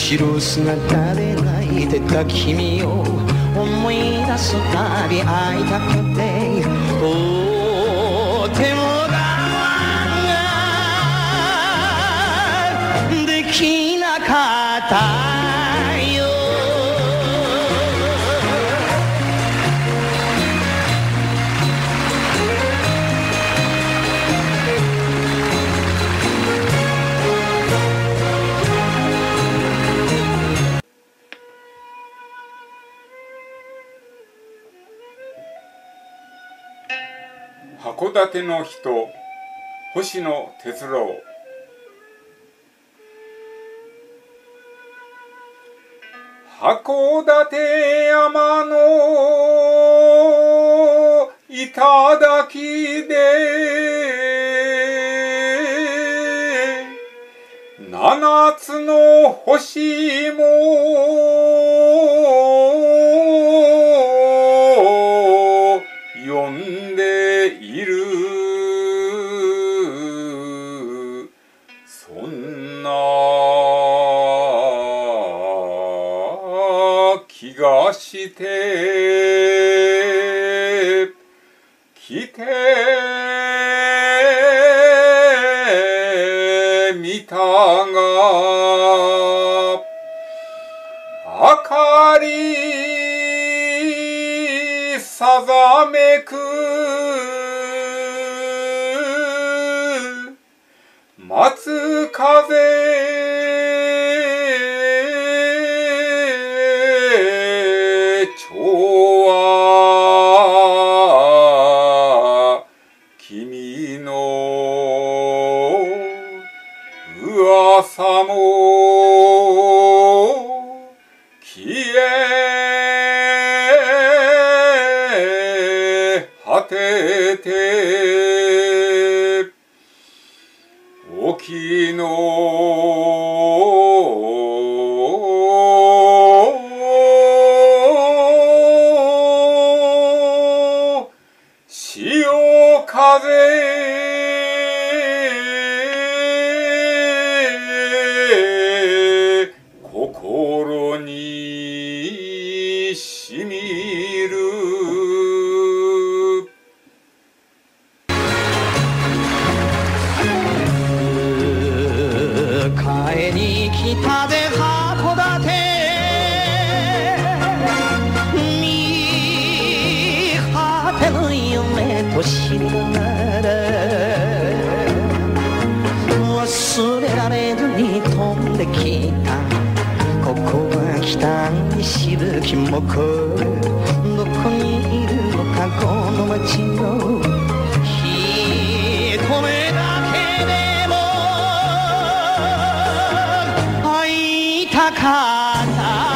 白姿で泣いてた君を思い出すたび会いたくてとても我慢ができなかったよ。 函館の人、星野哲郎。函館山の頂で七つの星も呼んでいる、そんな気がして来てみたが、明かりさざめく松風蝶は君の噂も消え果てて沖の潮風心にしみる。 迎えに来たで函館、見果てぬ夢と知りながら忘れられずに飛んできた、ここは北にしぶきもこどこにいるのかこの街の一目だけでも会いたかった。